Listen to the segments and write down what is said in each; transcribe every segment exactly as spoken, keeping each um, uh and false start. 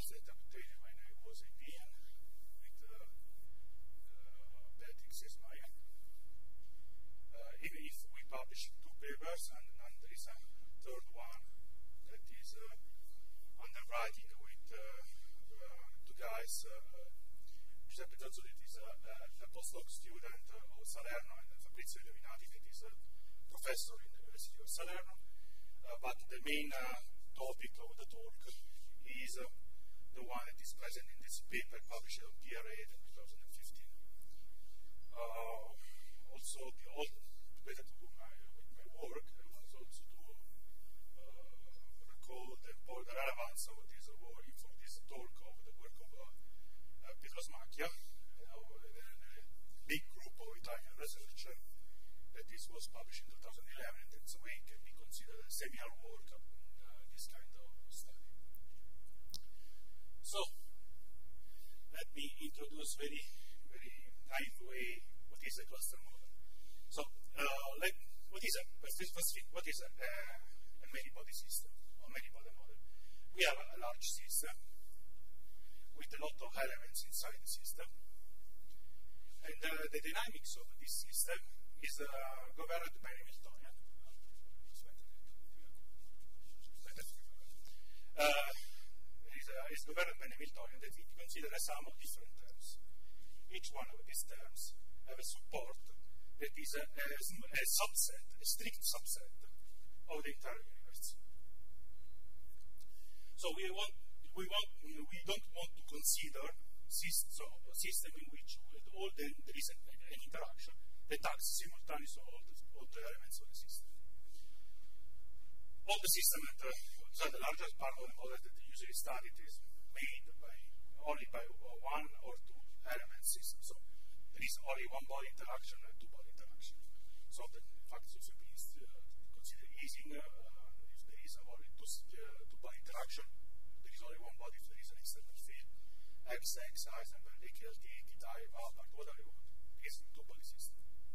notes that I obtained when I was in Vienna with uh, uh, Beatrix Ismail. Uh, even if we published two papers, and, and there is a third one that is uh, underwriting with uh, uh, two guys, uh, uh, Giuseppe Zazzo, that is a, a postdoc student uh, of Salerno, and Fabrizio Illuminati, that is a professor in the University of Salerno. Uh, but the main uh, topic of the talk is uh, the one that is present in this paper published on P R A in twenty fifteen. Uh, also, the old, together to my, with my work, I was also to uh, recall the, the relevance of this work for this talk of the work of uh, uh, Pietro Smacchia, uh, a big group of Italian researchers. That this was published in two thousand eleven, and that's why it can be considered a seminal work in uh, this kind of study. So, let me introduce very, very naive way what is a cluster model. So, uh, let, what is a first, first thing, what is a, uh, a many-body system or many-body model? We have a, a large system with a lot of elements inside the system, and uh, the dynamics of this system is uh, governed by Hamiltonian. Uh, is, uh, is governed by Hamiltonian that we consider a sum of different terms. Each one of these terms have a support that is a, a, a subset, a strict subset of the entire universe. So we want, we want, we don't want to consider syst so a system in which all the, there is an, an interaction that acts simultaneously on all the, all the elements of the system. All the system that, uh, so the largest part of the model that they usually studied is made by only by one or two element system. So there is only one body interaction and two body interaction. So the fact also is uh, considered easy uh, if there is only two, uh, two body interaction. There is only one body if there is an external field. X, X, Heisenberg, A K L T, theta, Hubbard, whatever you want. It is a two body system.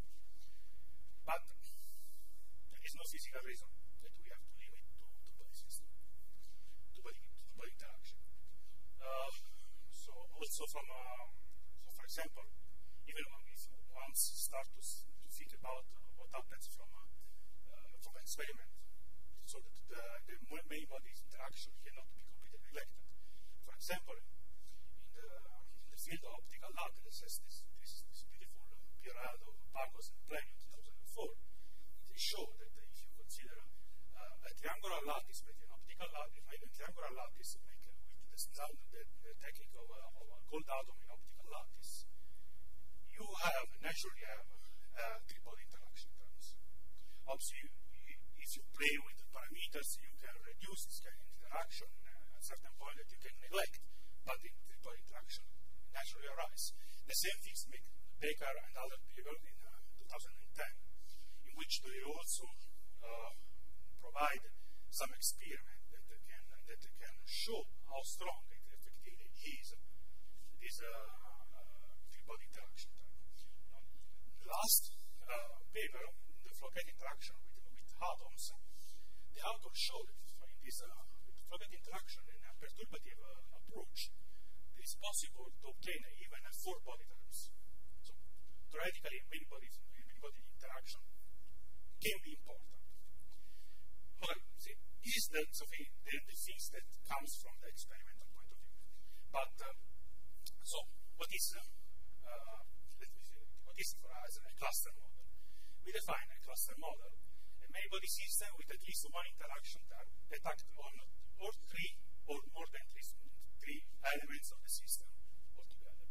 But there is no physical reason that we have to limit to two-body system, two-body two-body interaction. Uh, so also from, uh, so for example, even when we once start to, to think about uh, what happens from a, uh, from an experiment, so that the, the many bodies interaction cannot be completely neglected. For example, in the, in the field of optical lattices, this, this, this beautiful uh, P R L of Pagos and Plany they show that uh, if you consider uh, a triangular lattice with an optical lattice, a triangular lattice make, uh, with the, sound, the, the technique of, uh, of a cold atom in optical lattice, you have naturally have uh, three-body interaction terms. Obviously, you, if you play with the parameters, you can reduce this kind of interaction uh, at a certain point that you can neglect, but the three-body interaction naturally arise. The same things make Baker and other people in uh, two thousand ten. Which they also uh, provide some experiment that can that can show how strong it effectively is this uh, uh, three-body interaction. Um, last uh, paper, the Floquet interaction with, with atoms, the author showed that in this uh, Floquet interaction in a perturbative uh, approach, it is possible to obtain even a four-body terms. So theoretically, many-body many-body interaction can be important. Well, see, this is the, so the, the, the things that comes from the experimental point of view. But um, so, what is uh, uh, let me see, what is for us a cluster model? We define a cluster model, a many-body system with at least one interaction term that acts on or three or more than three, three elements of the system altogether.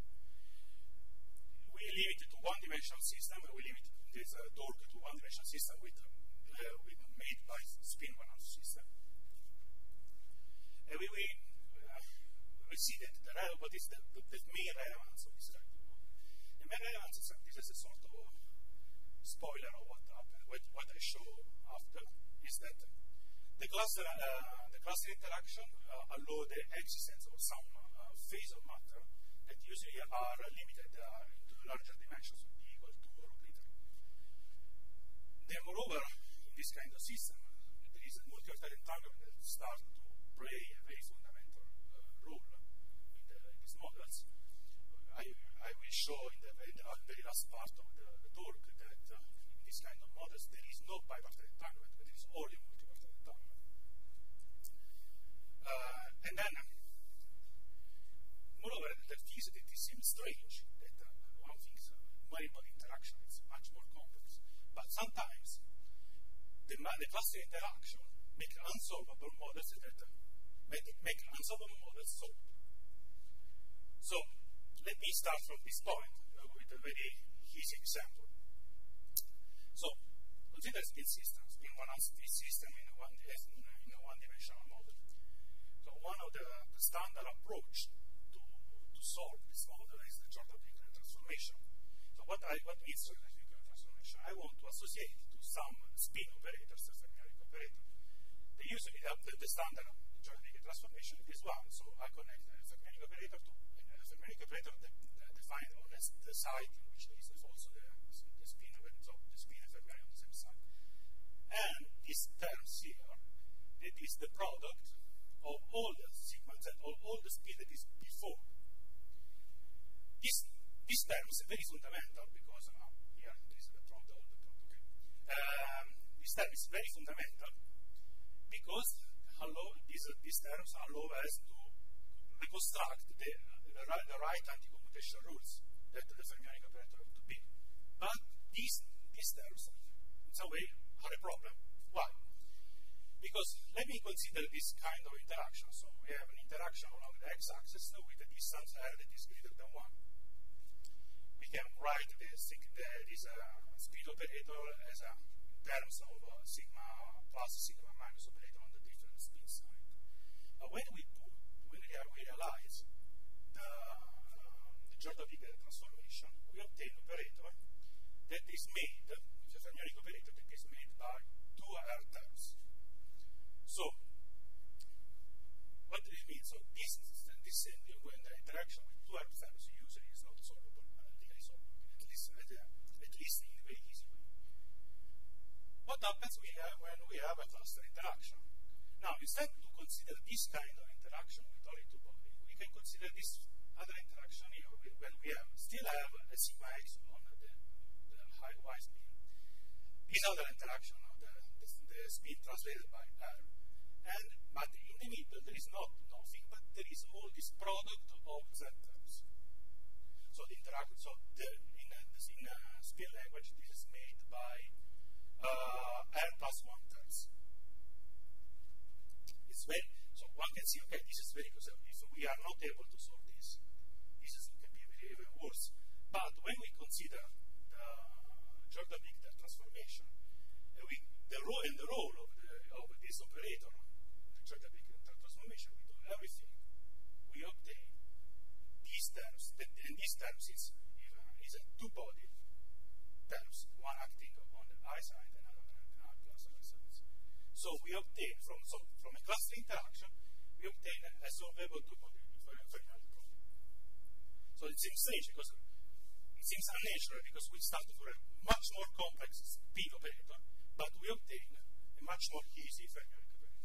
We limit it to one-dimensional system, and we limit this uh, torque to one-dimensional system with, uh, with made by spin balance system. And we we, uh, we see that the what is the, the, the main relevance of this kind of model. The main relevance is this is a sort of spoiler of what happened. What, what I show after is that the cluster uh, the cluster interaction uh, allow the existence of some uh, phase of matter that usually are limited uh, into larger dimensions. Then, moreover, in this kind of system, there is a multi-orbital entanglement that starts to play a very fundamental uh, role. show in the, in the very last part of the, the talk that uh, in this kind of models there is no bipartite entanglement, but there is only multipartite entanglement. Uh, and then, moreover, there is that it seems strange that uh, one thinks uh, variable interaction is much more complex, but sometimes the, the cluster interaction make unsolvable models that uh, make, make unsolvable models solvable. So let me start from this point uh, with a very easy example. So consider spin systems, spin one spin system in a one, in a one-dimensional model. So one of the, the standard approach to, to solve this model is the Jordan-Pickering transformation. So what I what means Jordan-Pickering transformation? I want to associate to some spin operators a fermionic operator. They usually have the, the standard Jordan-Pickering transformation is one. So I connect a fermionic operator to a fermionic operator that uh, defined on the side in which there is also the, the spin of it, so the spin and fermionic on the same side. And this terms here, it is the product of all the sigma z, of all the spin that is before. This this term is very fundamental because uh, here this is the product of the product. Okay. Um, this term is very fundamental because allow, these, these terms allow us to reconstruct the, the, right, the right anti-commutation rules that the fermionic operator ought to be. But these, these terms, in some way, are a problem. Why? Because let me consider this kind of interaction. So we have an interaction along the x-axis with a distance r that is greater than one. We can write this, this uh, speed operator as a terms of uh, sigma plus sigma minus operator on the different spin side. But when we put, when we, are, we realize the, uh, the Jordan-Pickering transformation, we obtain an operator that is made, the fermionic operator that is made by two R terms. So, what does it mean? So, this, this uh, when the interaction with two R terms usually is not solvable, uh, solvable at least, at, uh, at least in a very easy way. What happens we have when we have a cluster interaction? Now, instead to consider this kind of interaction with only two bodies, we can consider this other interaction here, when we have, still have a sigma x on the, the high y spin. This other interaction of the, the, the spin translated by R. And, but in the middle, there is not nothing, but there is all this product of z terms. So the interaction, so the, in, a, in a spin language, this is made by uh, R plus one terms. It's very, so one can see, okay, this is very good. If we are not able to solve this, this is, can be very, even worse. But when we consider the Jordan-Pickering transformation, and we, the role and the role of, the, of this operator, the Jordan-Pickering transformation, we do everything. We obtain these terms, that, and these terms is, is a two-body terms, one acting on the I side and another on the R plus I side. So we obtain from so from a cluster interaction, we obtain a, a solvable two-body fermionic problem. So it seems strange because it seems unnatural because we started for a much more complex spin operator, but we obtain a much more easy fermionic operator.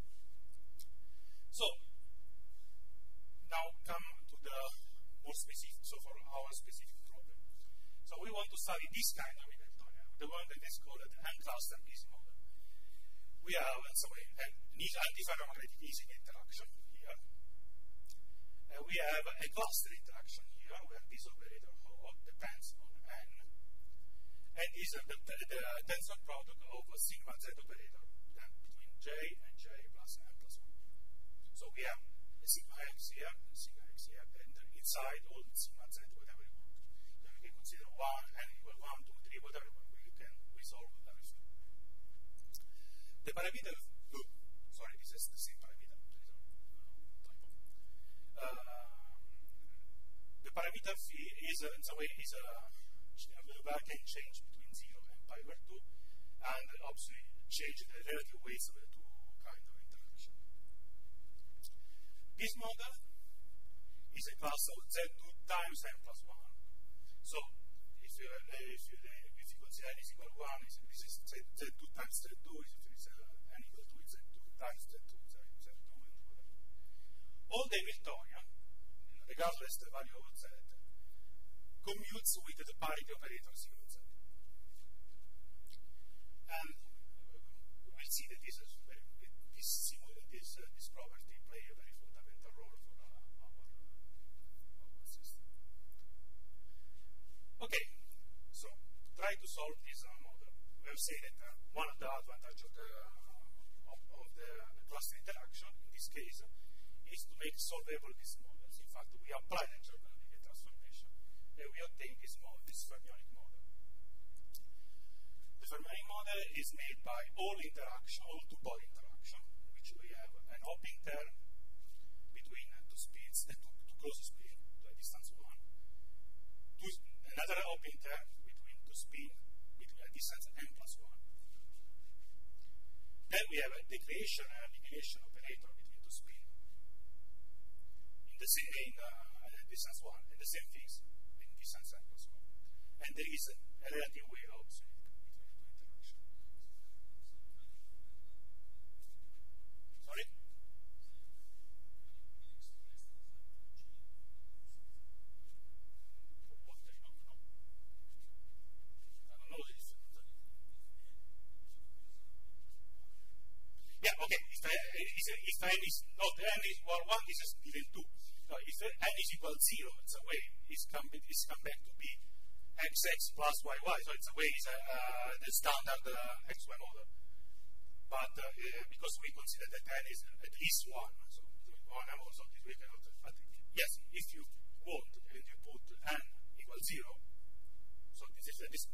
So now come to the more specific, so for our specific problem. So we want to study this kind of Hamiltonian, the one that is called the N-cluster easy model. We have uh, sorry, an antiferromagnetic easy interaction here. Uh, we have a cluster interaction here where this operator O depends on N. And is uh, the, the, the tensor product of a sigma z operator then between J and J plus N plus one. So we have a sigma x here, a sigma x here, and inside all the sigma z, whatever you want. So we can consider one, n equal one, two, three, whatever we can resolve everything. The parameter, good, sorry, this is the same parameter. Uh, the parameter phi is, uh, in some way, is a uh, can change between zero and pi over two, and obviously change the relative weights of the two kind of interaction. This model is a class of z two times n plus one. So if you uh, if you uh, if you consider n is equal to one, this is z, z two times z two. If it is uh, n equal to z two times z two, z, z two, and whatever. All the Hamiltonian, regardless the value of z, commutes with the parity operator zero Z. And we'll see that this is very, this, this, uh, this property play a very fundamental role for uh, our, uh, our system. Okay, so try to solve this uh, model. We have said that uh, one of the advantages of the, uh, of, of the, the cluster interaction, in this case, is to make solvable these models. In fact, we apply the Jordan-Linear transformation, and we obtain this model, this fermionic model. The fermionic model is made by all interaction, all two-body interaction, which we have an hopping term between uh, two speeds, uh, two, two close speed, to a distance one, two, another hopping term between two speed, between a distance n plus one. Then we have a decreation and annihilation operator between two speed in the same in uh, distance one, and the same things in distance n plus one. And there is a, a relative way of between the two interaction. Sorry? What I don't know. I don't know this. Yeah, okay. If, uh, if, if n is not n is equal one, this is given two. No, if n is equal zero, it's a way it's come it's come back to be xx plus yy. So it's a way is uh, the standard uh, x y model. But uh, uh, because we consider that n is at least one, so one and also this we cannot. But yes, if you want and you put n equal zero, so this is a this.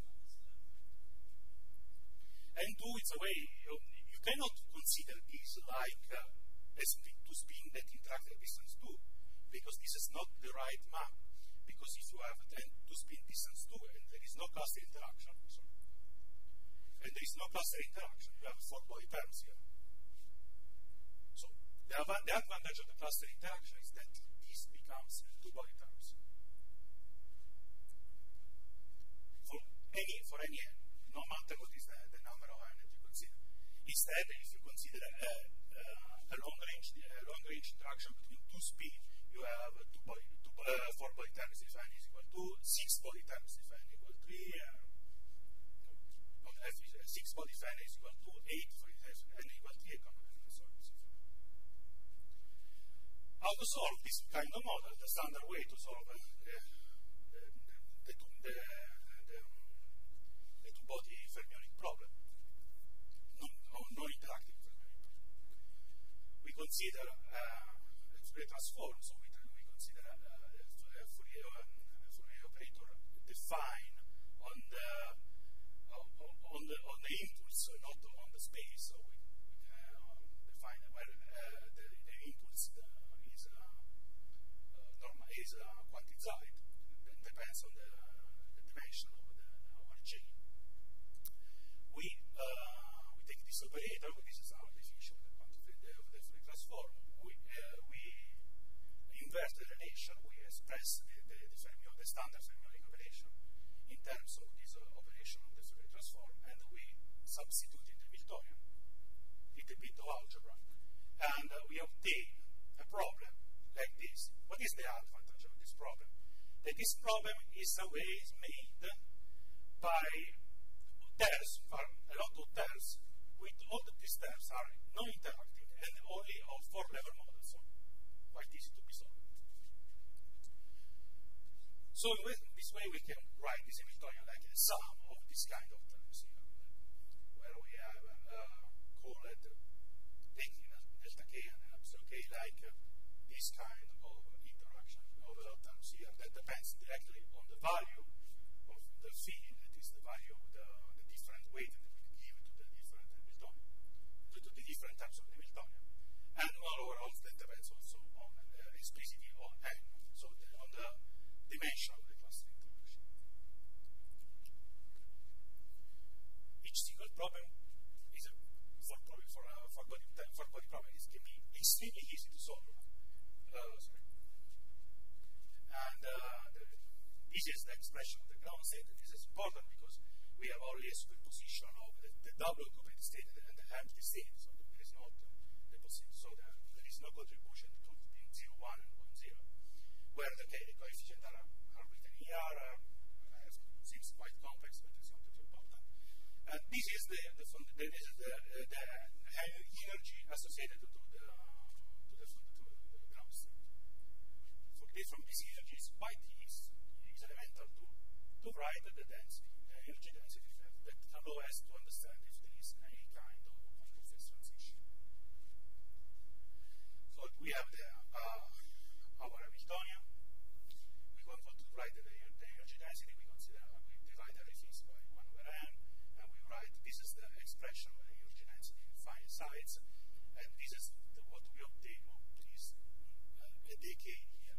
And two, it's a way you, you cannot consider this like uh, a two spin that interact at distance two, because this is not the right map. Because if you have then two spin distance two and there is no cluster interaction, sorry, and there is no cluster interaction, you have four body terms here. So the, the advantage of the cluster interaction is that this becomes two body terms for any for any n, no matter what is the, the number of n that you consider. Instead, if you consider a, a, a long range a long range interaction between two speed, you have two body two, uh, four body terms if n is equal to six body terms if n equal three. Uh, F is uh, six body if n is equal to eight for if n equal three. How to solve this kind of model? The standard way to solve uh, the, the, the, two, the, the, the two body fermionic problem, non, non interactive fermionic problem. We consider uh, a Fourier transform, so we, we consider uh, a Fourier, um, Fourier operator defined on the on the on the impulse, not on the space. So we, we can um, define where uh, the, the impulse uh, is uh, uh, normal is uh, quantized. It depends on the, the dimension of the, our chain. We uh, we take this operator. This is our definition of the of the, of the Fourier transform. We uh, we invert the relation. We express the the, the, fermion, the standard fermionic operation in terms of this uh, operation of the Fourier transform, and we substitute in the Hamiltonian, little bit of algebra, and uh, we obtain a problem like this. What is the advantage of this problem? That this problem is always made by terms, a lot of terms, with all of these terms are non-interacting and only of four-level models, so quite easy to be solved. So in this way we can write this Hamiltonian like a sum of this kind of terms here, where we have uh, called taking delta k and epsilon k like uh, this kind of interaction of uh, terms here that depends directly on the value of the field, that is the value of the, the different weight that we give to the different Hamiltonian, to, to the different types of Hamiltonian. And moreover, that depends also on uh, explicitly on n, so the, on the dimension of the cluster interaction. Each single problem is a for problem for uh, for body for body problem is can be extremely easy to solve. Uh, sorry. And uh, the easiest expression of the ground state. This is important because we have only a superposition of the, the double occupied state and the empty state, so there is not uh, the possibility. So there, there is no contribution to zero one and one zero, where the, okay, the coefficients are, are written here. Uh, there is the, uh, the energy associated to the, to the, to the ground state. For different these energies, quite is, is elemental to, to write the density, the energy density that, that allow us to understand if there is any kind of quantum phase transition. So we have the, uh, our Hamiltonian. We want to write the, the energy density. We consider uh, we divide everything by one over n, and we write this is the expression of the energy density in finite size, and this is the, what we obtain of this uh, a decay here.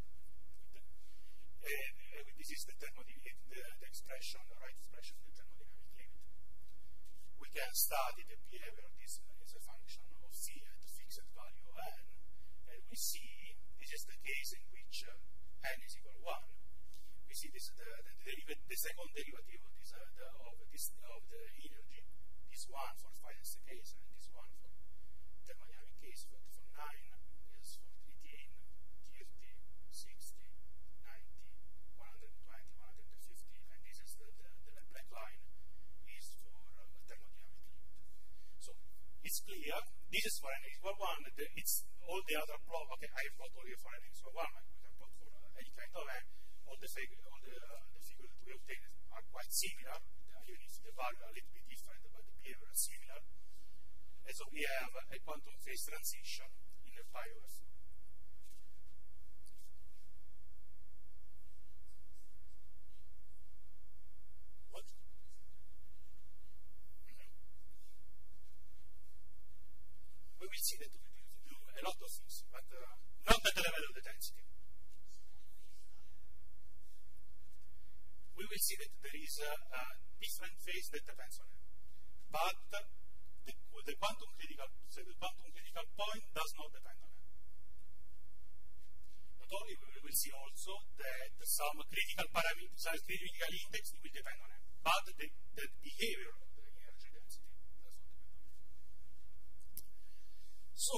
And uh, this is the thermodynamic, the, the expression, the right expression of the thermodynamic limit. We can study the behavior of this as a function of c at a fixed value of n, and we see this is the case in which uh, n is equal to one. We see this the the, the, the second derivative of this uh, the, of this of the energy. This one for finite case, and this one for thermodynamic case for, for nine is for eighteen, thirty, sixty, ninety, one hundred twenty, one hundred fifty, and this is the, the, the black line is for uh, thermodynamic limit. So it's clear. This is for n equal one. The, it's all the other problem. Okay, I have got only for n equal one. We can put for uh, any kind of n. All the figure, all the, uh, the figure that we obtained are quite similar. Even if the value are a little bit different, but the behavior is similar. And so we have a quantum phase transition in a pi over four. What? Mm-hmm. We will see that we do a lot of things, but uh, not at the level of the density. We will see that there is a, a different phase that depends on it. But the, the quantum critical, so the quantum critical point does not depend on it. Not only we will see also that some critical parameter, some critical index will depend on it, but the, the behavior of the energy density does not depend on it. So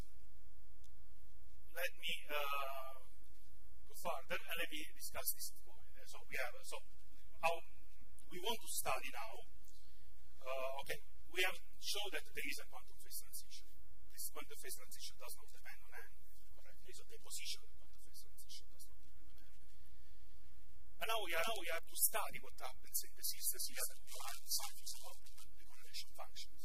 let me uh, go further and let me discuss this point. So we have so how we want to study now. Uh, okay, we have shown that there is a quantum phase transition. This quantum phase transition does not depend on n, correctly. So the position of the quantum phase transition does not depend on n. And now we are now we have to study what happens in the system here that we learn something about the correlation functions.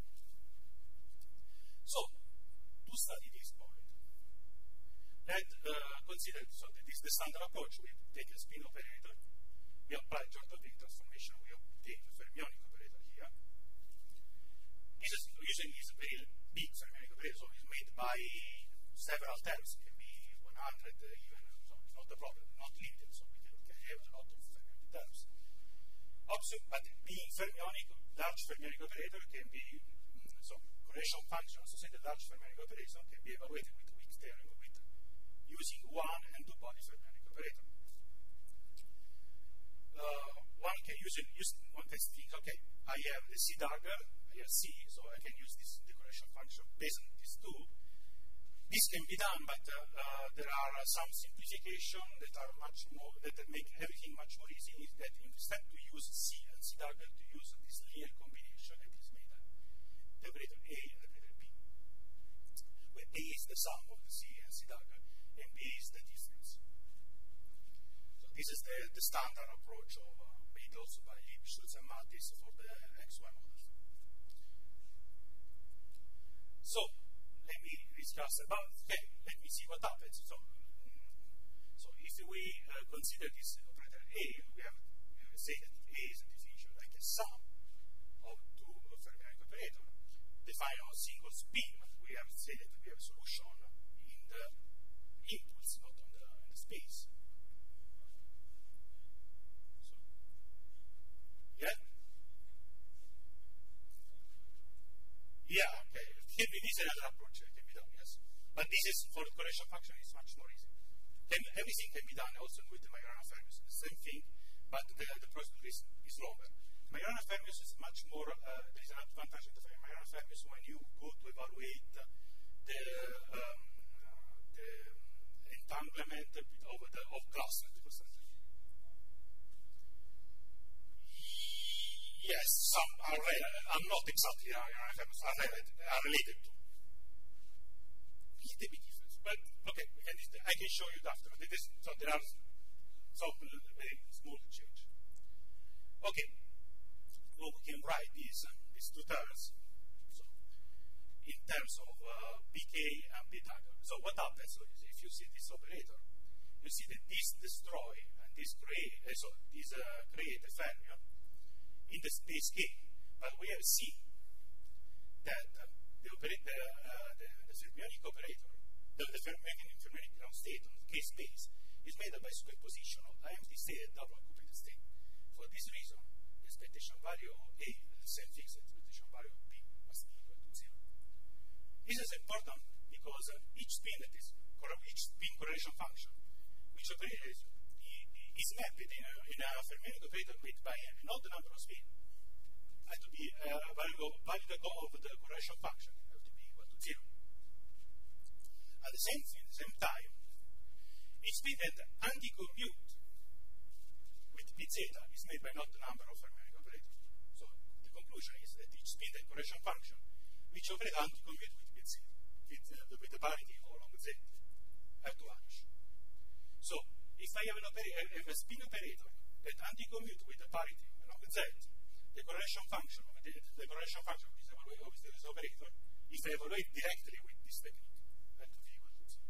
So to study this point, let uh, consider so that this is the standard approach. We take a spin operator, we apply Jordan-Witten transformation, we obtain a fermionic operator here. This is usually is a very big fermionic operator, so it's made by several terms. It can be one hundred uh, even, so it's not a problem, not limited, so we can, can have a lot of fermionic terms. Also, but being fermionic, large fermionic operator can be, so correlation function associated large fermionic operator can be evaluated with weak theorem with using one and two body fermionic operator. Uh, one can use it, use one can think, okay, I have the C dagger, I have C, so I can use this decoration function based on these two. This can be done, but uh, uh, there are uh, some simplification that are much more that make everything much more easy. Is that instead to use C and C dagger, to use this linear combination that is made of the operator A and the operator B, where A is the sum of the C and C dagger, and B is the difference. So this is the, the standard approach of uh, made also by Schultz and Mattis for the X Y models. So let me discuss about. Okay, let me see what happens. So, so if we uh, consider this operator A, we have, we have say that A is a definition like a sum of two fermionic operators defined on a single spin. We have said that we have a solution in the impulse, not on the, in the space. So, yeah? Yeah, okay. Can be, this is another approach that can be done, yes. But this is, for the correlation function, is much more easy. Can, everything can be done also with the Majorana-Fermi, the same thing, but the, the procedure is, is longer. Majorana-Fermi is much more, uh, there is an advantage in the Majorana-Fermi when you go to evaluate the, um, the entanglement of, the, of clusters. Yes, has some are, are not exactly are, are, related, are related to. It's a big difference. But okay, and I can show you after. This, so there are some very small change. Okay, well, we can write these uh, these two terms. So in terms of uh, B K and Pythagoras. So what happens is if you see this operator, you see that this destroy and this create uh, so this uh, create a fermion in the space K. But we have seen that uh, the operator uh, the, the fermionic operator, the, the fermionic fermionic ground state on the K space is made up by superposition of empty state and double occupied state. For this reason, the expectation value of A and the same fixed expectation value of B must be equal to zero. This is important because uh, each spin that is each spin correlation function, which operates is mapped in a, in a fermionic operator made by n, not the number of spin, has to be uh, value, value of the correlation function have to be equal to zero. At the same, at the same time, each spin that anti-commute with p zeta is made by not the number of fermionic operators. So the conclusion is that each spin that correlation function which operates anti-commute with p zeta, with, uh, with the parity along z, have to vanish. So if I have, an operator, have a spin operator that anti-commute with the parity along z, the correlation function of the, the correlation function of this, of this operator, if I evaluate directly with this technique, that to be equal to zero.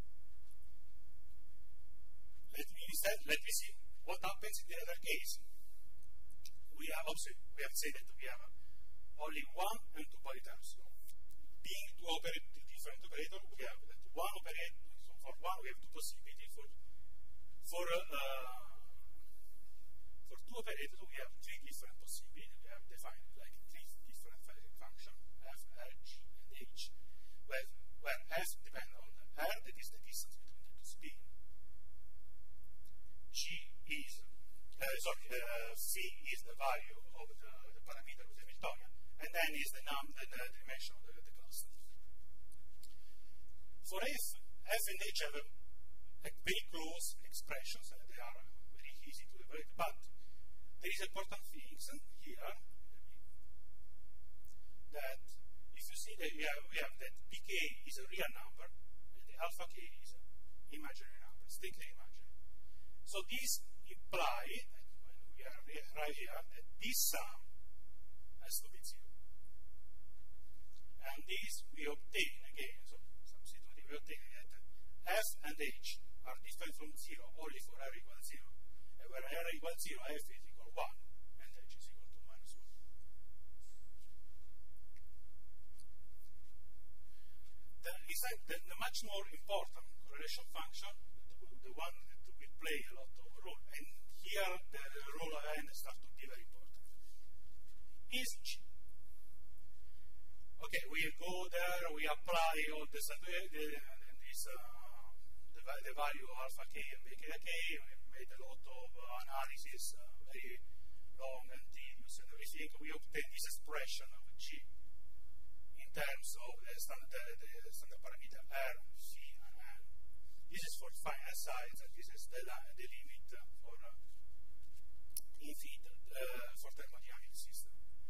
Let me instead let me see what happens in the other case. We have obviously we have said that we have only one and two body terms. So being to operate two different operators, we have that one operator. So for one, we have two possibilities. For for uh, for two operators, we have three different possibilities. We have defined like three different functions: f, h, and h. Where where f depends on the r, that is the distance between the two spins. G is uh, sorry, uh, c is the value of the, the parameter of the Hamiltonian, and then is the num the, the dimension of the, the cluster. For f, f and h have a, a very close expressions, and they are very easy to evaluate. But there is important things here that if you see that we have, we have that pk is a real number and the alpha k is an imaginary number, strictly imaginary. So this implies that when we are right here that this sum has to be zero. And this we obtain again, so substituting we obtain that f and h are different from zero only for r equals zero. And where r equals zero, f is equal to one and h is equal to minus one. The, the, the much more important correlation function, the, the one that will play a lot of role, and here the role of n starts to be very important, is G. Okay, we go there, we apply all this, uh, this uh, the, the value of alpha k and beta k, we made a lot of uh, analysis, uh, very long and tedious and everything. We obtain this expression of G in terms of the standard, the, the standard parameter R, C, and N. This is for finite size, and this is the, the limit for uh, infinite uh, for thermodynamic system.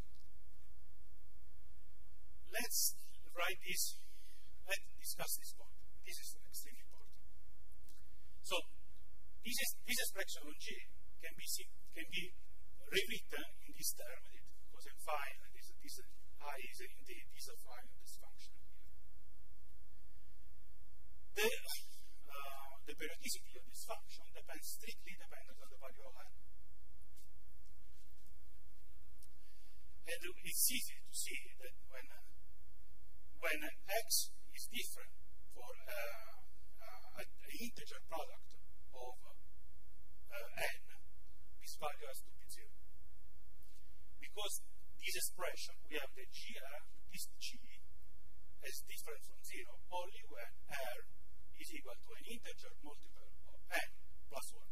Let's write this. Let's discuss this point. This is extremely important. So this is this expression on G can be can be rewritten in this term, cosine phi, and this this I is indeed this phi of this function here. The uh, the periodicity of this function depends strictly dependent on the value of n. And it's easy to see that when uh, when x is different for uh, uh, an integer product of uh, n, this value has to be zero. Because this expression, we have the gr, this g, is different from zero only when r is equal to an integer multiple of n plus one.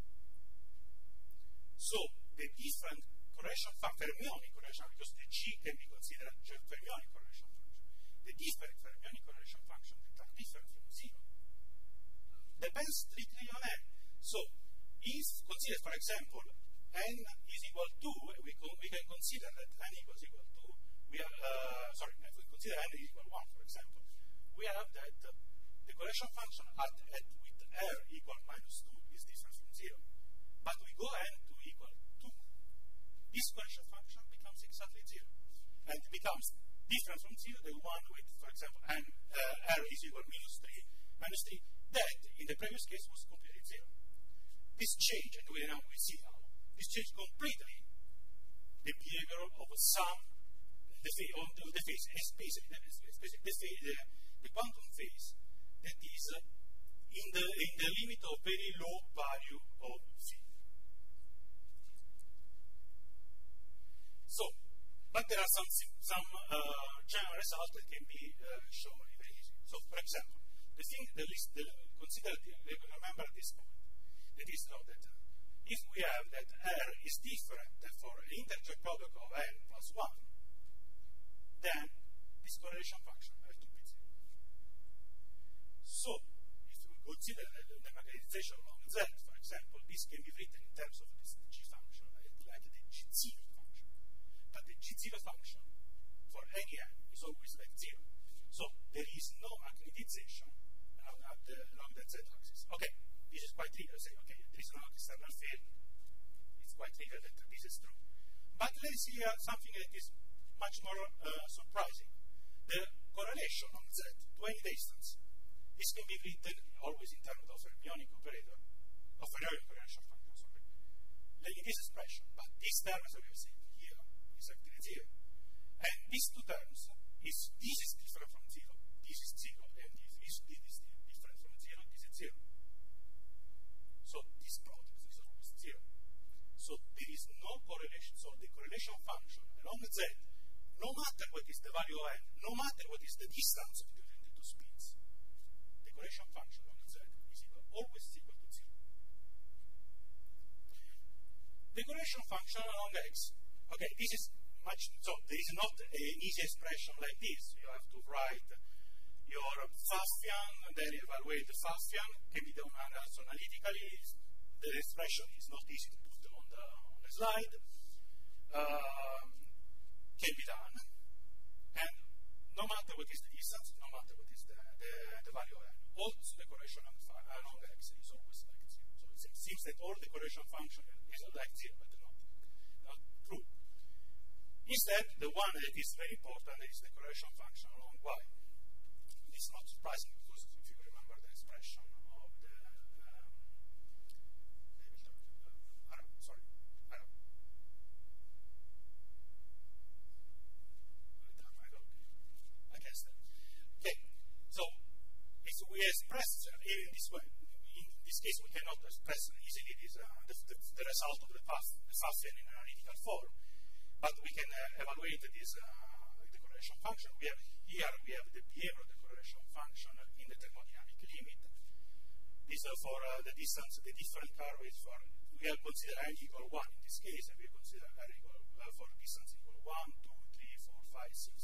So the different correlation function, fermionic correlation, because the g can be considered a fermionic correlation function. The different fermionic correlation functions that are different from zero depends strictly on n. So if consider, for example, n is equal to, we, we can consider that n equals equal to, we have, uh, sorry, if we consider n is equal to one, for example, we have that uh, the correlation function at, at with r equal minus two is different from zero. But we go n to equal two, this correlation function becomes exactly zero. And it becomes different from zero, the one with, for example, n, uh, r is equal minus three, minus three, that in the previous case was completely zero. This change, and we now we see how, this change completely the behavior of some, the phase, of the, the phase, especially, especially the, phase, the, the quantum phase that is uh, in, the, in the limit of very low value of phi. So, but there are some, some uh, general results that can be uh, shown very easily. So, for example, the thing, the list, the, consider, remember this point, that is now that if we have that r is different for an integer product of n plus one, then this correlation function has to be zero. So, if we consider the, the magnetization along z, for example, this can be written in terms of this g function, like the g zero function. But the g zero function for any n is always like zero. So, there is no magnetization along the, along the z-axis. Okay, this is quite trivial. Say, okay, there is no external field. It's quite trivial that this is true. But let's see uh, something that is much more uh, surprising. The correlation on z to any distance. This can be written always in terms of fermionic operator, of fermionic correlation function, sorry. Like in this expression, but this term, as we have seen here, is actually zero. And these two terms, is this is different from zero, this is zero, and this is, this is different from zero, this is zero. So this product is always zero. So there is no correlation. So the correlation function along z, no matter what is the value of n, no matter what is the distance between the two speeds, the correlation function along z is equal, always equal to zero. The correlation function along x, okay, this is much, so there is not an easy expression like this. You have to write your Pfaffian, and then evaluate the Pfaffian, can be done also analytically. The expression is not easy to put on the, on the slide. Um, can be done. And no matter what is the distance, no matter what is the, the, the value of n, also the correlation along x is always like zero. So it seems that all the correlation function is like zero, but not, not true. Instead, the one that is very important is the correlation function along y. It's not surprising because if you remember the expression of the um, uh, Arab, sorry, Arab. I guess that. Okay, so if we express uh, in this way, in this case we cannot express easily this, uh, the, the, the result of the path, the Pfaffian in analytical form, but we can uh, evaluate this uh, the correlation function. We have here we have the behavior of the correlation function in the thermodynamic limit. This is for uh, the distance, the different curve is for, we have considered n equal one in this case, and we consider r equal uh, for distance equal one, two, three, four, five, six.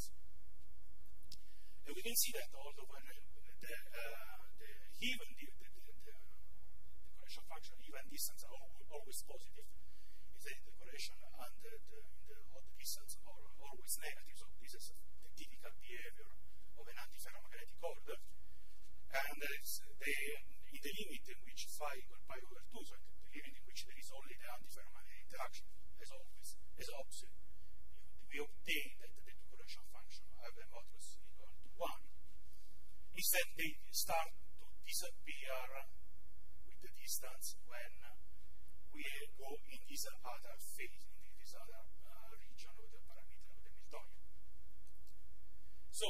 And we can see that although when uh, the, uh, the even the, the, the, the, the correlation function, even distance are always, always positive, is that the correlation and the, the, the, of the distance are always negative. So this is the typical behavior of an antiferromagnetic order. And it's the, in the limit in which phi equal pi over two, so the limit in which there is only the antiferromagnetic interaction, as always, as opposite, we obtain that the two correlation function have a modulus equal to one. Instead, they start to disappear with the distance when we go in this other phase, in this other uh, region of the parameter of the Hamiltonian. So,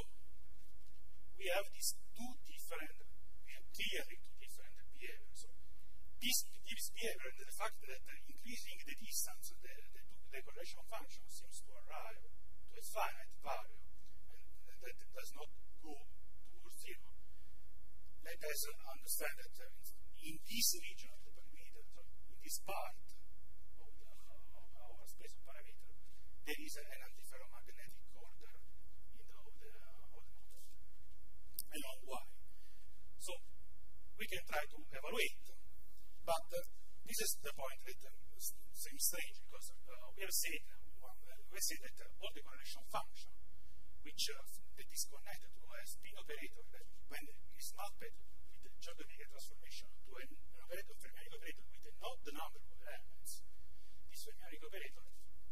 we have these two different, we have clearly two different behaviors. So, this, this behavior and the fact that uh, increasing the distance, the, the, the correlation function seems to arrive to a finite value, and that it does not go towards zero. Let us understand that uh, in this region of the parameter, so in this part of, the, of our space of parameter, there is an antiferromagnetic order in the, of the, of the model along y. So we can try to evaluate, but uh, this is the point that uh, seems strange because uh, we have said one, uh, we say that uh, all the correlation function, which uh, that is connected to a spin operator that when is mapped with the Jordan-Weger transformation to an, an operator, fermionic operator with an odd number of elements, this fermionic operator,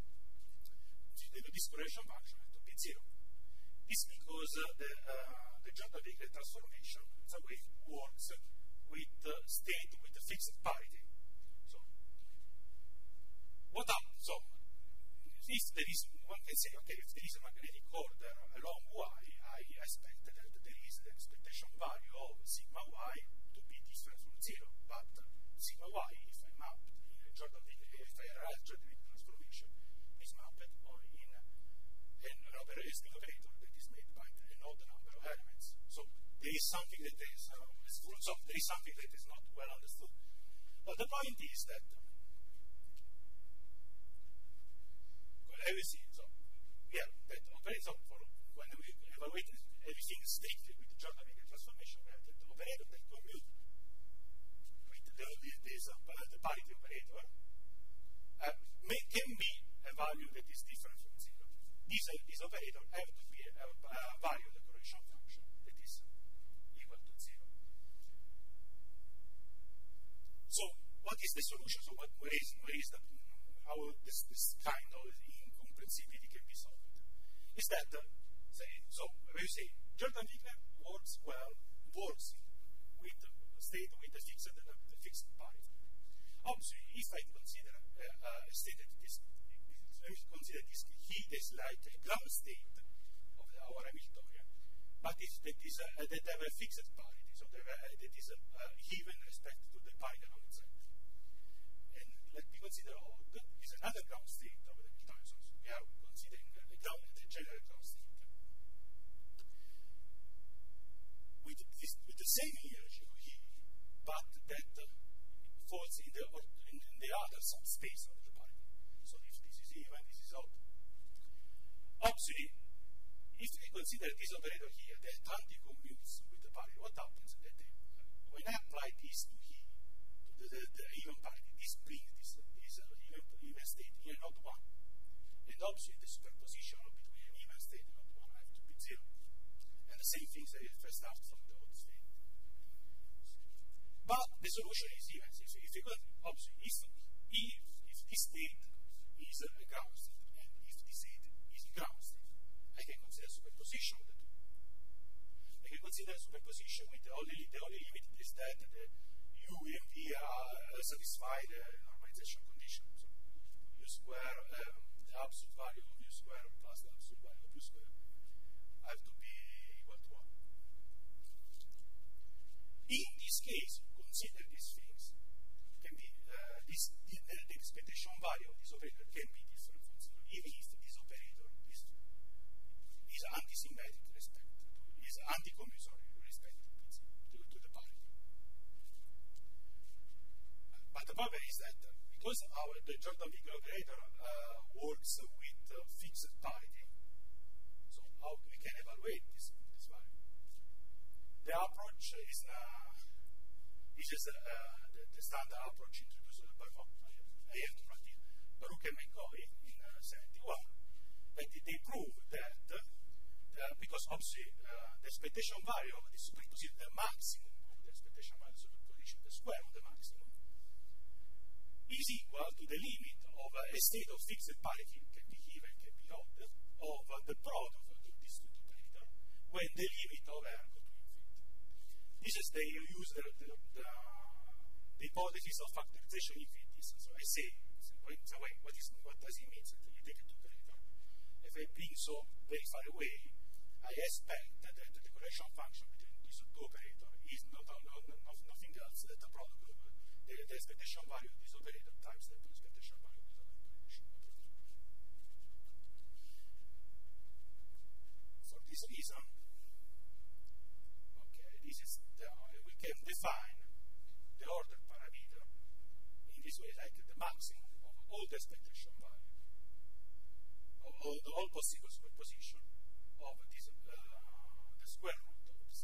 this correlation function has to be zero. This because uh, the, uh, the Jordan-Weger transformation in some way works with uh, state with a fixed parity. So, what up? So, if there is, one can say, okay, if there is a magnetic order along y, I expect that there is the expectation value of sigma y to be different from zero. But uh, sigma y, if I map in a Jordan-Weger, if I write Jordan-Weger transformation, is mapped on in an, an operator, spin operator that is made by an odd number of elements. So there is something that is, uh, is full of, there is something that is not well understood. But the point is that everything, so yeah, that operator for when we evaluate everything strictly with the Jordan-Weger transformation, we have that operator that commute with the, this uh, the parity operator uh, may, can be a value that is different from zero. This, uh, this operator have to be a, a value of the correlation function that is equal to zero. So what is the solution? So what, where is, where is the, how this, this kind of incomprehensibility can be solved? Is that, uh, say, so when you say Jordan-Weger works well, works with the state with the fixed, the, the fixed parity. Obviously, if I consider uh, uh, a state that is, let me consider this heat is like a ground state of the, our Hamiltonian, but if that is uh, that have a fixed parity, so that, uh, that is uh, uh, even respect to the parity along itself. And let me consider odd is another ground state of the Hamiltonian. So we are considering uh, the ground, the general ground state with this, with the same energy of heat, but that uh, falls in the or in, in the other subspace of the parity. So if this is even, this is odd. Obviously, if we consider this operator here that anti-commutes with the parity, what happens? That they, when I apply this to heat, to the, the, the even parity, this brings this, this uh, even, even state in an odd one. And obviously, the superposition between an even state and odd one have to be zero. And the same things that if I start from the odd state. But the solution is even. If, if you could, obviously, if, if, if this state is a ground state, and if this state is a ground state, I can consider superposition of the two. I can consider superposition with the only, the only limit is that the U and V are satisfy the normalization condition. So U square, um, the absolute value of U square plus the absolute value of U square have to be equal to one. In this case, consider these things. Can be uh, this the, the expectation value of this operator can be different from zero, even if this operator is is anti-symmetric respect to is anti-commutative respect to, to the parity. But the problem is that uh, because our the Jordan-Weger operator uh, works with uh, fixed parity, so how we can evaluate this, this value? The approach is uh, is just uh, the, the standard approach introduced by I have to write it, Baruch and McCoy in uh, seventy-one, that they prove that uh, uh, because obviously uh, the expectation value of the superposition, the maximum of the expectation value of the superposition, the square of the maximum, is equal to the limit of uh, a state of fixed parity, can be even, can be odd, of uh, the product of these two operators when the limit of R go to infinity. This is they use the, the, the, the hypothesis of factorization infinities. So I say, so wait, what, is, what does it mean? So you take a two operator. If I bring so very far away, I expect that the, the correlation function between these two operators is not, not, not nothing else than the product of the, the expectation value of this operator times the expectation value of this other operation. For this reason, okay, this is the, we can define the order parameter in this way, like the maximum of all the expectation value of all the all possible superposition of this uh, the square root of this.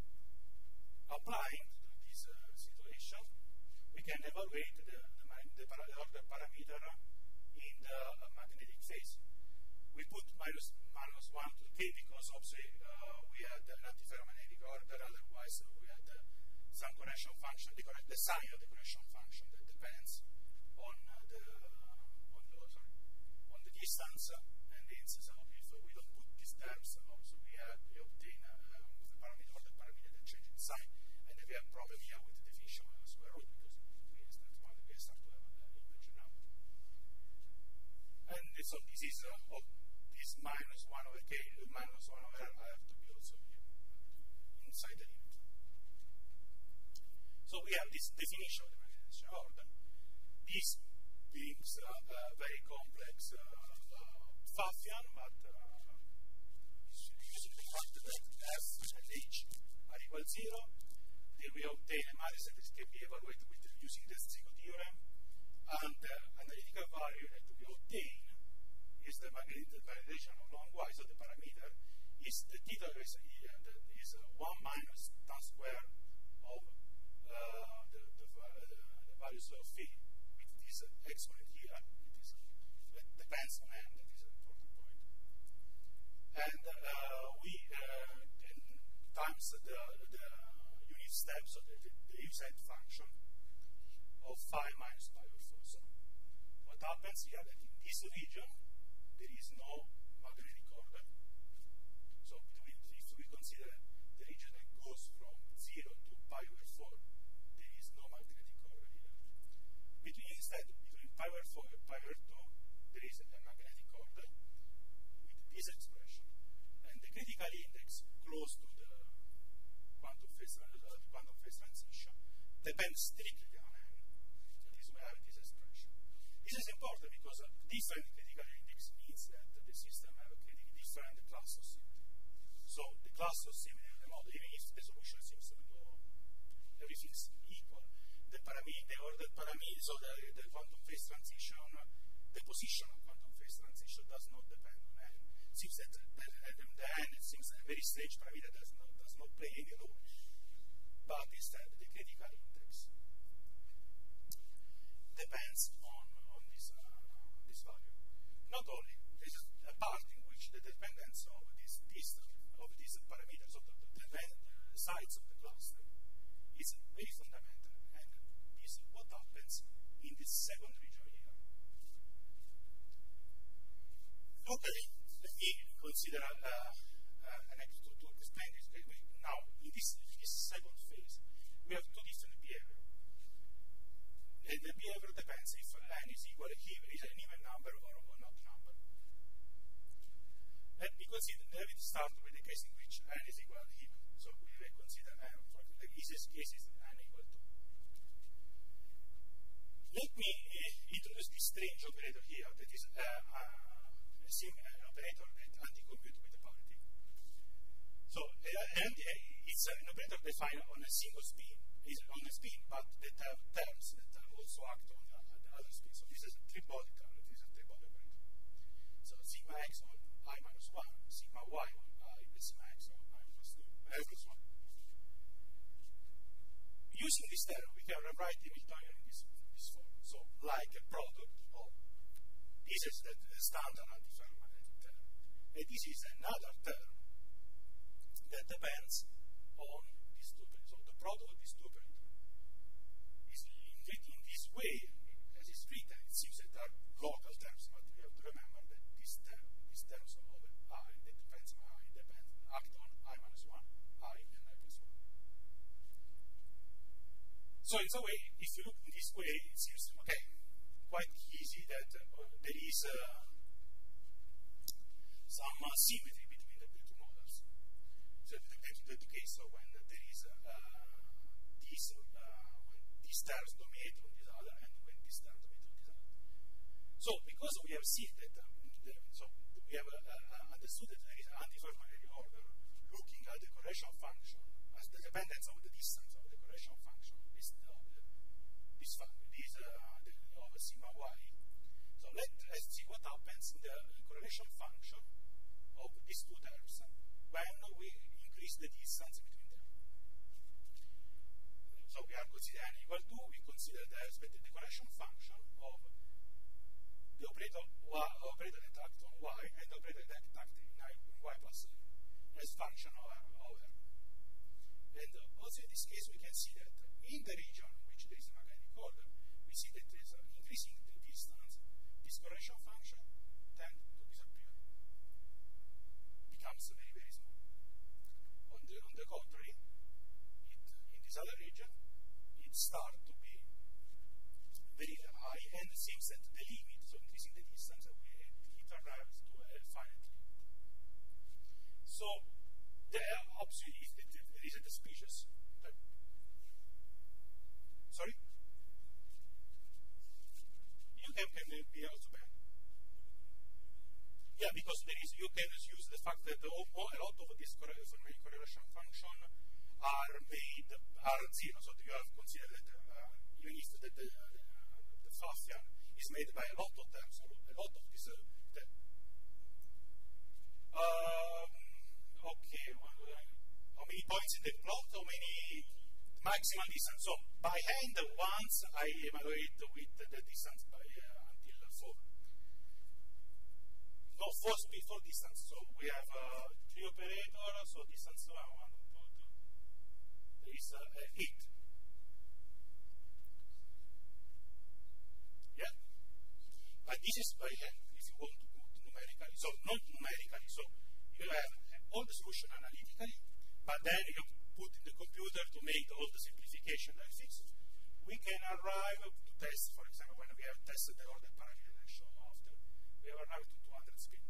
Applying to this uh, situation, we can evaluate the, the, the para the order parameter in the uh, magnetic phase. We put minus, minus one to the k because obviously uh, we had an antiferromagnetic order, otherwise we had uh, some correction function, the, the sign of the correction function that depends on uh, the on the, sorry, on the distance, uh, and it's, so if we don't put these terms, also we, have, we obtain uh, the parameter order parameter that changes the sign, and then we have problem here with the definition of the square root because we start to, we start to have an integer number. And so this is uh, oh, this minus one over k, minus one over r, I have to be also here inside the limit. So we have this definition of the magnetization order. This being uh, a very complex uh, uh, Pfaffian, but uh, using the fact that f and h are equal to zero, then we obtain a matrix that can be evaluated with, uh, using the Zico theorem, and the uh, analytical value that we obtain is the magnetization of long y, so the parameter is the theta is, uh, that is uh, one minus tan square of uh, the, the, uh, the values of phi with this uh, exponent here. It is, that depends on n, that is an important point. And uh, we uh, times the, the unit steps of the, the, the z function of phi minus pi over four. So what happens here that in this region there is no magnetic order. So between, if we consider the region that goes from zero to pi over four, there is no magnetic order here. Between instead, between pi over four and pi over two, there is a magnetic order with this expression. And the critical index close to the quantum phase, uh, quantum phase transition depends strictly on n. That is why I have this expression. This is important because uh, different critical index means that the system have a different class of symmetry. So the class of symmetry of the model, even if the solution seems to go, everything is equal, the parameter, the ordered parameter, so the, the quantum phase transition, the position of quantum phase transition does not depend on n. It seems that the, the, the n it seems a very strange parameter that does not, does not play any role. But instead, the critical index depends on, on this, uh, this value. Not only, there is a part in which the dependence of this distance, of these parameters, of the, the, the, the sides of the cluster, is very fundamental. And this is what happens in this second region here. Locally, let me consider uh, uh, an example to explain this. Now, in this, in this second phase, we have two different behavior. And the behavior depends if n is equal to is an even number or an odd number. Let me consider, let me start with the case in which n is equal to even. So we will consider n for the easiest case is n equal to. Let me uh, introduce this strange operator here that is uh, uh, a sim, an operator that anti-compute with the parity. So uh, and uh, it's an operator defined on a single spin, is on a spin, but that have terms that also act on the, the other spin. So this is a three-body term. This is a three-body operator. So sigma x on I minus one, sigma y on I, and sigma x on I plus two, I plus one. Using this term, we can rewrite the Hamiltonian in this, this form. So like a product of this is the, the standard antiferromagnetic term, and this is another term that depends on these two operators. So the product of these two operators is written in this way, as it's written. It seems that there are local terms, but we have to remember that this term, these terms of I, that depends on I, depends act on I minus one, I, and I plus one. So in some way, if you look in this way, it seems okay, quite easy that uh, there is uh, some uh, symmetry between the two models. So the, the, the case of when there is uh, this, uh, when these terms dominate on this other, and when this term dominate on this other. So because we have seen that, um, the, so we have uh, uh, understood that there is an antiferromagnetic order looking at the correlation function as the dependence of the distance of the correlation function of this, uh, the, this function, this uh, the, of sigma y. So let, let's see what happens in the correlation function of these two terms when we increase the distance between them. So we are considering n equal to, we consider the expected decorration function of the operator, y, operator that acts on y and the operator that acts in y plus as function of r. And also in this case we can see that in the region which there is a magnetic order, we see that there is uh, increasing the distance, this correlation function tends to disappear. It becomes very, very small. On the, on the contrary, it, in this other region, it starts to be very high, and it seems that the limit, so increasing the distance, we, it arrives to a finite limit. So there obviously is that there is a species that, sorry? You can, can be also bad. Yeah, because there is, you can use the fact that the, a lot of these correlation function are made, are zero, so you have considered that uh, even if the, the, the Pfaffian is made by a lot of them, so a lot of these uh, terms. Um, okay, well, uh, how many points in the plot, how many maximal distance? So by hand, once I evaluate with the distance by uh, until four. No, four speed, four distance. So we have uh, three operators, so distance one, one, two, two. There is uh, eight. Yeah? But this is by hand, if you want to put numerically. So not numerically, so you have all the solution analytically, but then you put in the computer to make all the simplification and fix it. We can arrive to test, for example, when we have tested the order parameter I show after, we have arrived to two hundred speed.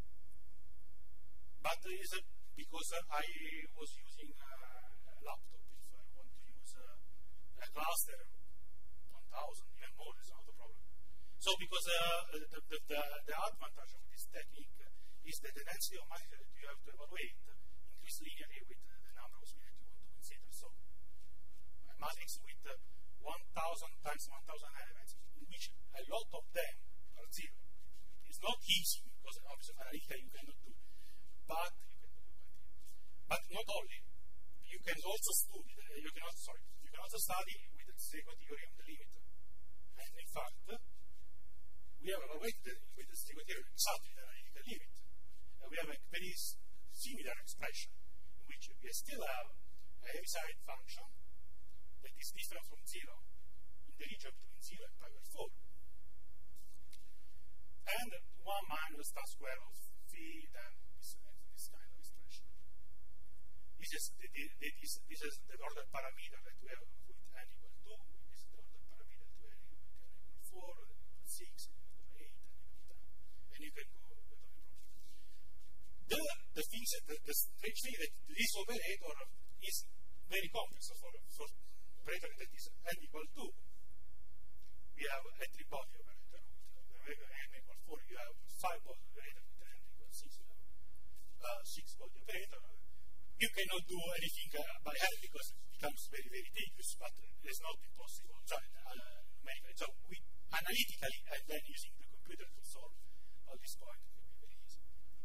But it is uh, because uh, I was using uh, a laptop. If I want to use uh, a cluster, one thousand, even more is not a problem. So because uh, the, the, the, the advantage of this technique is that the density of matrix that you have to evaluate increase linearly with uh, the number of speed that you want to consider. So a matrix with uh, one thousand times one thousand elements, in which a lot of them are zero. It's not easy, because obviously analytically you cannot do, but you can do quite easy. But not only, you can also study, uh, you can also, sorry, you can also study with the Stego theory of the limit. And in fact, we have evaluated with the Stego theory exactly the analytical limit. And we have a very similar expression, in which we still have a Heaviside function that is different from zero in the region between zero and pi over four. And one minus tan square of phi, then this, this kind of expression. This is the, the, the, this, this is the order parameter that we have with n equal two. This is the order parameter that we have with n equal four, n equal six, n equal eight, n equal ten. And you can go with any problem. The, the things that the, the strange thing that this operator is very complex for, for operator that is n equal two. We have a three-body operator with n equal four. You have five-body operator with n equal six. You have uh, six-body operator. You cannot do anything uh, by hand because it becomes very, very tedious, but it's not impossible. So, uh, so we analytically and then using the computer to solve all these points can be very easy.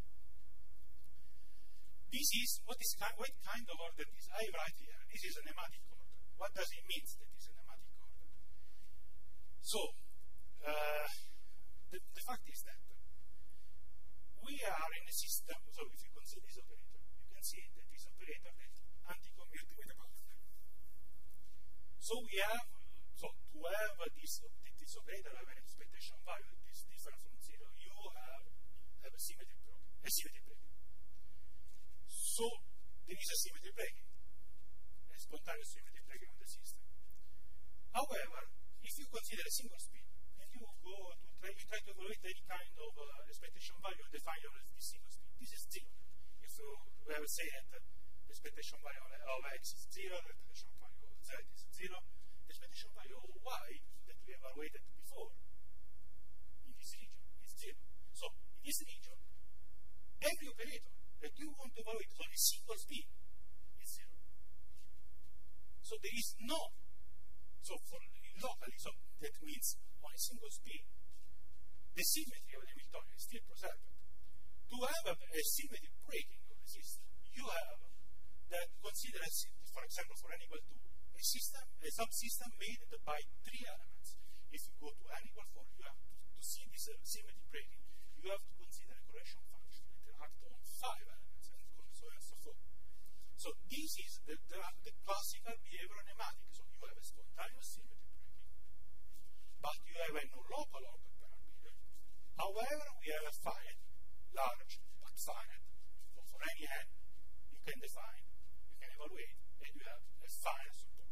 This is what is kind, what kind of order is. I write here. This is a nematic order. What does it mean that it's a nematic order? So, uh, the, the fact is that we are in a system. So, if you consider this operator, you can see that this operator that anti-commute with a boundary. So we have, so to have uh, this, this operator have an expectation value that is different from zero, you have, have a symmetry problem, a symmetry breaking. So there is a symmetry breaking, a spontaneous symmetry breaking on the system. However, if you consider a single speed, and you go to try, you try to evaluate any kind of uh, expectation value, define your this single speed. This is zero. If you we have say that the expectation value of x is zero, the expectation value of z is zero, the expectation value of y that we evaluated before in this region is zero. So in this region, every operator that you want to evaluate on a single speed is zero. So there is no, so for locally, so that means on a single speed, the symmetry of the Hamiltonian is still preserved. To have a, a symmetry breaking of the system, you have that consider, for example, for n equal to a system, a subsystem made by three elements. If you go to n equal four, you have to, to see this uh, symmetry breaking, you have to consider a correction function that acts on five elements, and so on and so forth. So this is the, the, the classical behavioral nematic. So you have a spontaneous symmetry breaking, but you have a non-local order parameter. However, we have a finite, large, but finite. So for any n, you can define, you can evaluate, and you have a finite support.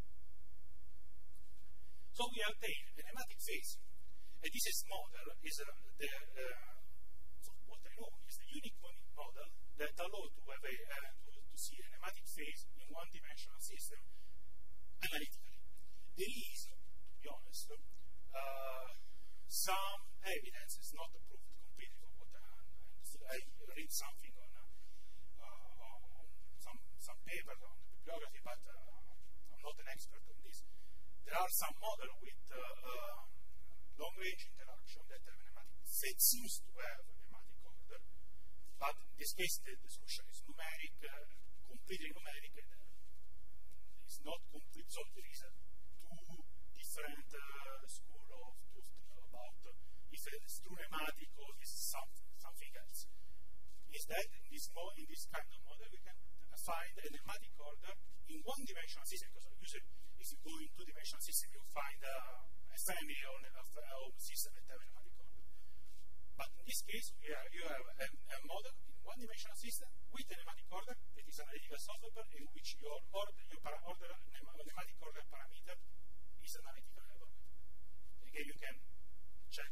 So we obtain a nematic phase, and this is model is uh, the uh, so what I know is the unique model that allows to have a uh, to, to see a nematic phase in one-dimensional system analytically. There is, to be honest, uh, some evidence is not proved completely from what I understood. I read something on, uh, on some some paper on the bibliography, but uh, I'm not an expert on this. There are some models with uh, uh, long-range interaction that have a nematic. It seems to have a nematic order, but in this case the, the solution is numeric, uh, completely numeric, and uh, it's not complete. So there is uh, two different uh, schools of truth about uh, if it's true nematic or is some, something else. Instead, in this, mo in this kind of model, we can find a nematic order in one-dimensional system, because usually if you go in two-dimensional system, you find uh, a family of, of, of systems that have a nematic order. But in this case, we are, you have a, a model in one-dimensional system with a nematic order that is analytically solvable, in which your order, your para order, nematic order parameter is analytically evaluated. Again, you can check.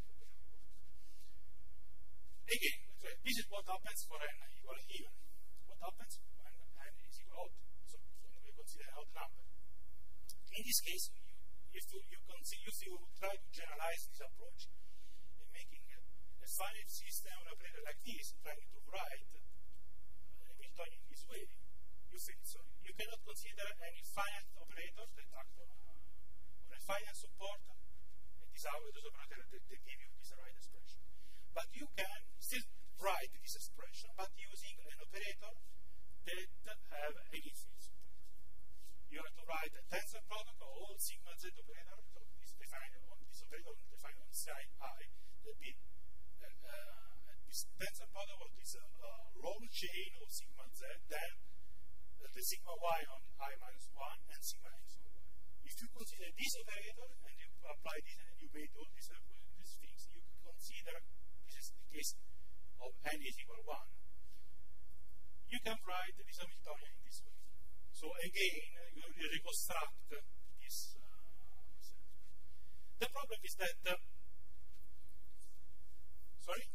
Again, this is what happens for n equal even. What happens when n is equal odd? So when we consider an odd number. In this case, you, if, you, you consider, if you try to generalize this approach in making a, a finite system operator like this, trying to write uh, Hamiltonian in this way, you think so. You cannot consider any finite operator that act on, uh, on a finite support, and these are those operators that, that give you this right expression. But you can still write this expression, but using an operator that have an infinite support. You have to write a tensor product of all sigma z operator, so this defined on this operator defined on psi I, that be uh, uh, this tensor product of this uh, uh, long chain of sigma z, then uh, the sigma y on I minus one and sigma x on y. If you consider this operator and you apply this and you made all these, uh, these things, you consider this is the case of n is equal one, you can write this Hamiltonian in this way. So again, you reconstruct this. Uh, the problem is that, uh, sorry?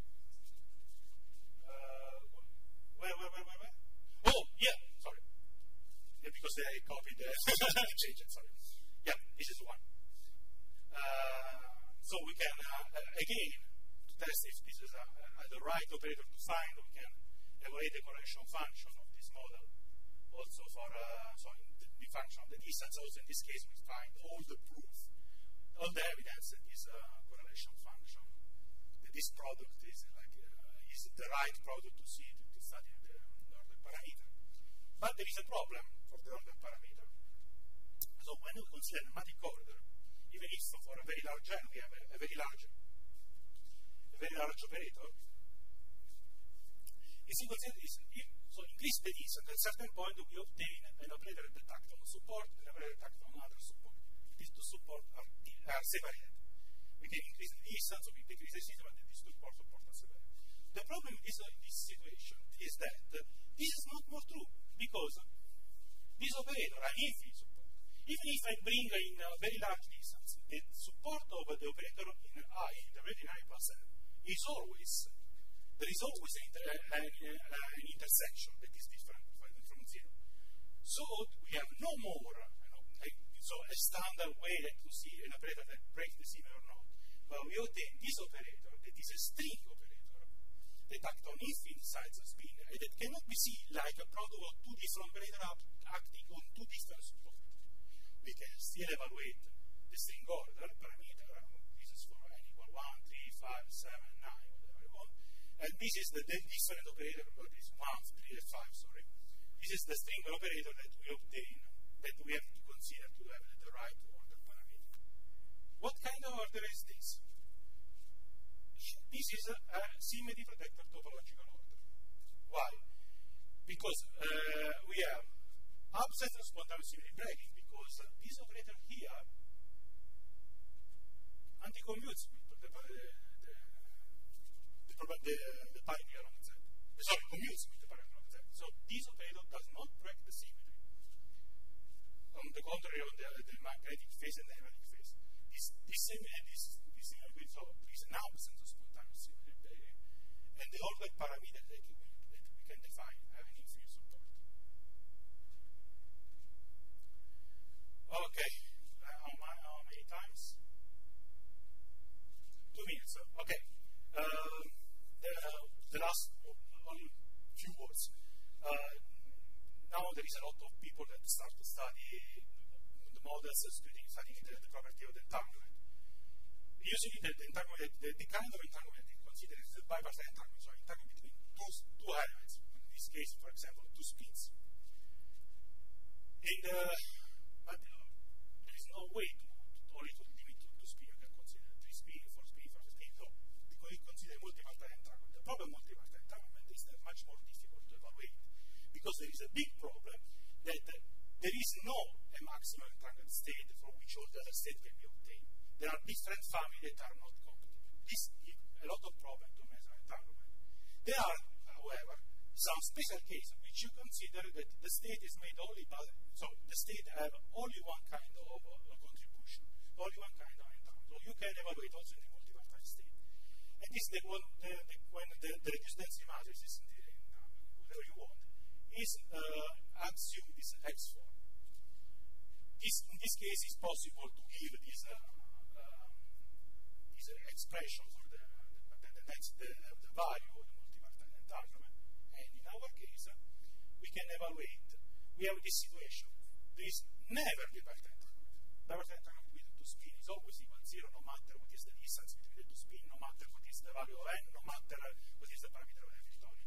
Uh, where, where, where, where, where? Oh, yeah, sorry. Yeah, because I copied the change it, sorry. Yeah, this is one. Uh, so we can, uh, again, to test if this is a, a, the right operator to find, we can evaluate the correlation function of this model. Also for uh, so the, the function of the distance, also in this case we find all the proof, all the evidence that this uh, correlation function, that this product is like uh, is the right product to see to, to study the, the order parameter. But there is a problem for the order parameter. So when we consider nematic order, even if for a very large n we have a, a very large, a very large operator, if you consider this, if, so increase the distance, at a certain point we obtain an operator that acts on support and an operator that acts on other support. These two supports are, are separated. We can increase the distance, or we can decrease the distance, but these two support are separated. The problem with this, uh, this situation is that uh, this is not more true, because this operator, an infinite support, even if I bring in a very large distance, the support of the operator in I, the operator in I plus n, is always there is always an, inter an, uh, an intersection that is different from zero. So we have no more, you know, like, so a standard way that to see an operator that breaks the symmetry or not. But we obtain this operator that is a string operator that acts on infinite sides of spin, and that cannot be seen like a product of two different operators acting on two different supports. We can still evaluate the string order parameter. This is for n equal one, three, five, seven, nine, whatever you want. And this is the, the different operator, but it's one, three, and five, sorry. This is the string operator that we obtain that we have to consider to have the right order parameter. What kind of order is this? This is a, a symmetry protector topological order. Why? Because uh, we have absence of spontaneous symmetry breaking, because uh, this operator here anti-commutes with the, the, the, the, the, the pioneer on Z. Sorry, commutes with the pioneer on Z. So this operator does not break the symmetry. On the contrary, on the, the magnetic phase and the magnetic phase. This, this, this, this symmetry, so there is an absence of spontaneous symmetry breaking, and the order parameter that we, that we can define having infinite support. Okay, uh, how, how many times? Two minutes. Okay. Um, the, the last only few words. Uh, now there is a lot of people that start to study the models, studying, studying the, the property of the entanglement. Usually, the, the entanglement, the, the kind of entanglement is considered as a bipartite entanglement, so entanglement between two, two elements. In this case, for example, two spins. And uh, but uh, there is no way to, to only to limit to, to spin. You can consider three spin, four spin, five spin. So because you consider multipartite entanglement. The problem with multipartite entanglement is that much more difficult to evaluate, because there is a big problem that uh, there is no a maximum entangled state for which all the other state can be obtained. There are different families that are not compatible. This gives a lot of problems to measure entanglement. There are, however, some special cases which you consider that the state is made only by, so the state have only one kind of uh, contribution, only one kind of entanglement. So you can evaluate also in the multipartite state. And this is the one, the, the, when the, the reduced density matrix is in the, in, uh, whatever you want, is uh, assume this X form. This, in this case, it's possible to give this, uh, uh, this uh, expression for the, the, the, the, the value of the multipartite entanglement. And in our case, uh, we can evaluate. We have this situation. There is never bipartite entanglement. Bipartite entanglement with the two spin is always equal to zero, no matter what is the distance between the two spin, no matter what is the value of n, no matter what is the parameter of Hamiltonian.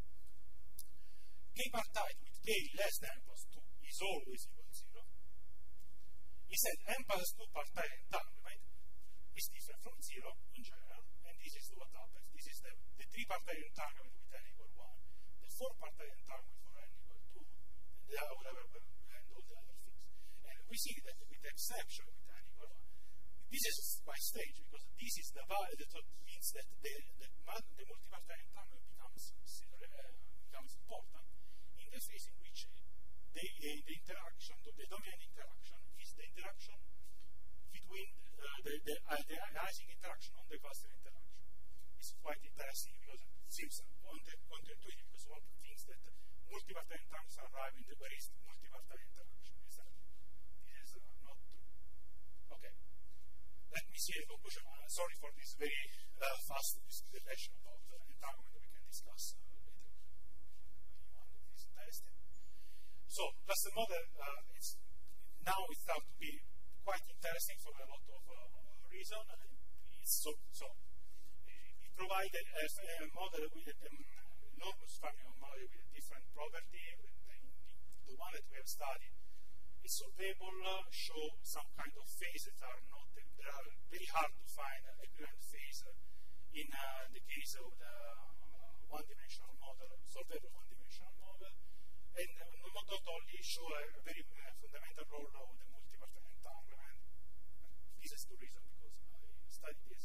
K-partite with k less than n plus two is always equal to zero. He said n plus two partite entanglement is different from zero in general, and this is what happens. This is the, the three partite entanglement with n equal one, the four partite entanglement for n equal two, and the whatever, and all the other things. And we see that with the exception with n equal one, this is by stage, because this is the value that means that the, the, the multipartite entanglement becomes, uh, becomes important in the phase in which the, uh, the interaction, the dominant interaction, is the interaction between uh, the, the, uh, the arising interaction on the cluster interaction. It's quite interesting because it seems counterintuitive, because one thinks that multipartite entanglants arrive in the very multipartite interaction. Is that, this is uh, not true. Okay. Let me see the conclusion. Uh, sorry for this very uh, fast discussion about uh, entanglement. We can discuss uh, later on if it's interesting. So, cluster model, uh, it's, now it starts to be quite interesting for a lot of uh, reasons. It's so, so it provided a, a model with an enormous family of models with a different property. With the, the one that we have studied is solvable, uh, show some kind of phases that are not, they are very hard to find a equivalent phase in uh, the case of the uh, one-dimensional model, solvable one-dimensional model, and uh, not only show a very uh, fundamental role of the multipartite entanglement. This is the reason, because I studied this